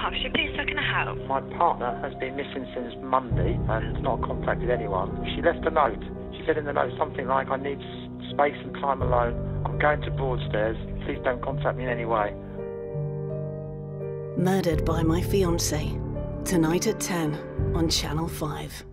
Hertfordshire Police, how can I help? My partner has been missing since Monday and not contacted anyone. She left a note. She said in the note something like, I need space and time alone. I'm going to Broadstairs. Please don't contact me in any way. Murdered by My Fiancé. Tonight at 10 on Channel 5.